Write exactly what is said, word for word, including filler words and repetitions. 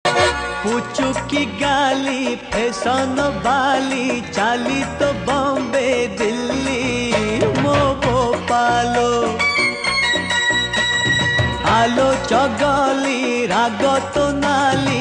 पुचुकी गाली फैशन वाली चाली तो बॉम्बे दिल्ली मो भोपालो आलो चगली राग तो नाली।